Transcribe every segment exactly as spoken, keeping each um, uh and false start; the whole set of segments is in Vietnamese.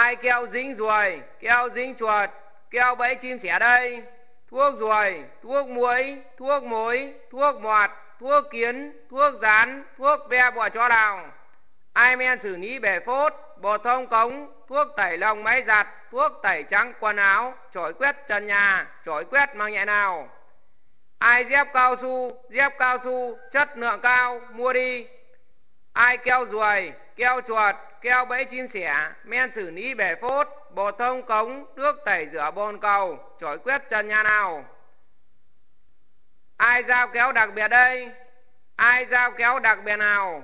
Ai keo dính ruồi, keo dính chuột, keo bẫy chim sẻ đây? Thuốc ruồi, thuốc muỗi, thuốc mối, thuốc mọt, thuốc kiến, thuốc rán, thuốc ve bọ chó đào. Ai men xử lý bể phốt, bột thông cống, thuốc tẩy lông máy giặt, thuốc tẩy trắng quần áo, chổi quét trần nhà, chổi quét mang nhẹ nào. Ai dép cao su, dép cao su, chất lượng cao, mua đi. Ai keo ruồi, keo chuột, keo bẫy chim sẻ, men xử lý bể phốt, bột thông cống, nước tẩy rửa bồn cầu, chổi quét trần nhà nào. Ai dao kéo đặc biệt đây? Ai dao kéo đặc biệt nào?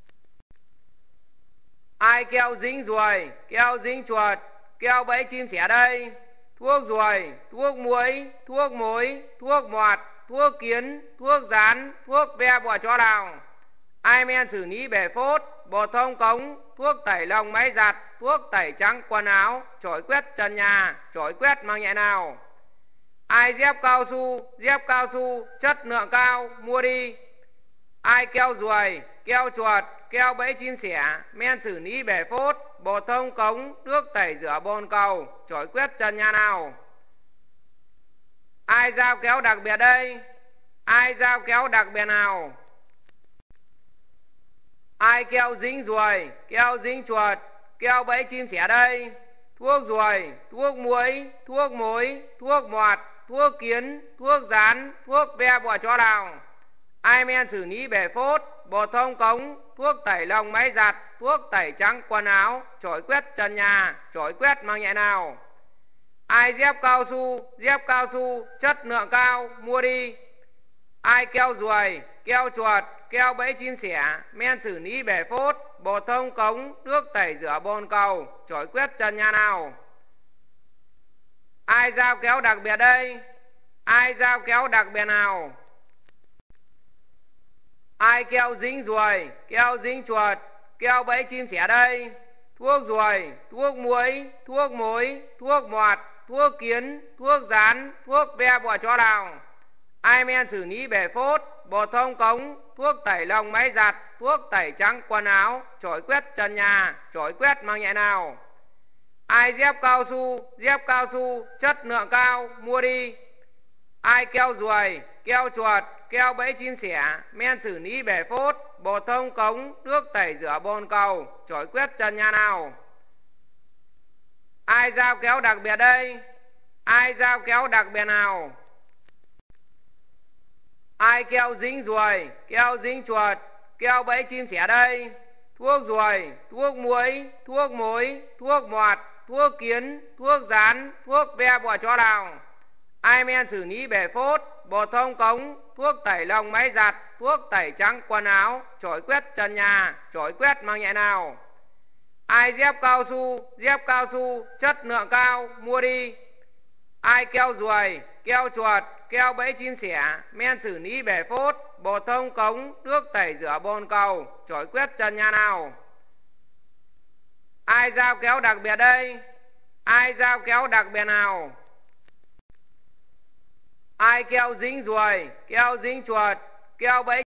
Ai keo dính ruồi, keo dính chuột, keo bẫy chim sẻ đây? Thuốc ruồi, thuốc muỗi, thuốc mối, thuốc mọt, thuốc kiến, thuốc rán, thuốc ve bọ chó đào. Ai men xử lý bể phốt, bột thông cống, thuốc tẩy lông máy giặt, thuốc tẩy trắng quần áo, chổi quét trần nhà, chổi quét mang nhẹ nào. Ai dép cao su, dép cao su, chất lượng cao, mua đi. Ai keo ruồi, keo chuột, keo bẫy chim sẻ, men xử lý bể phốt, bột thông cống, nước tẩy rửa bồn cầu, chổi quét trần nhà nào. Ai dao kéo đặc biệt đây? Ai dao kéo đặc biệt nào? Ai keo dính ruồi, keo dính chuột, keo bẫy chim sẻ đây? Thuốc ruồi, thuốc muỗi, thuốc mối, thuốc mọt, thuốc kiến, thuốc rán, thuốc ve bọ chó đào. Ai men xử lý bể phốt, bột thông cống, thuốc tẩy lông máy giặt, thuốc tẩy trắng quần áo, chổi quét trần nhà, chổi quét mang nhẹ nào. Ai dép cao su, dép cao su, chất lượng cao, mua đi. Ai keo ruồi, keo chuột, keo bẫy chim sẻ, men xử lý bể phốt, bột thông cống, nước tẩy rửa bồn cầu, chổi quét trần nhà nào. Ai dao kéo đặc biệt đây? Ai dao kéo đặc biệt nào? Ai keo dính ruồi, keo dính chuột, keo bẫy chim sẻ đây? Thuốc ruồi, thuốc muỗi, thuốc mối, thuốc mọt, thuốc kiến, thuốc rán, thuốc ve bọ chó đào. Ai men xử lý bể phốt, bột thông cống, thuốc tẩy lông máy giặt, thuốc tẩy trắng quần áo, chổi quét trần nhà, chổi quét mang nhẹ nào. Ai dép cao su, dép cao su, chất lượng cao, mua đi. Ai keo ruồi, keo chuột, keo bẫy chim sẻ, men xử lý bể phốt, bột thông cống, nước tẩy rửa bồn cầu, chổi quét trần nhà nào. Ai dao kéo đặc biệt đây? Ai dao kéo đặc biệt nào? Ai keo dính ruồi, keo dính chuột, keo bẫy chim sẻ đây? Thuốc ruồi, thuốc muỗi, thuốc mối, thuốc mọt, thuốc kiến, thuốc rán, thuốc ve bọ chó đào. Ai men xử lý bể phốt, bột thông cống, thuốc tẩy lông máy giặt, thuốc tẩy trắng quần áo, chổi quét trần nhà, chổi quét mang nhẹ nào. Ai dép cao su, dép cao su, chất lượng cao, mua đi. Ai keo ruồi, keo chuột, keo bẫy chim sẻ, men xử lý bể phốt, bột thông cống, nước tẩy rửa bồn cầu, chổi quét trần nhà nào. Ai dao kéo đặc biệt đây? Ai dao kéo đặc biệt nào? Ai keo dính ruồi, keo dính chuột, keo bẫy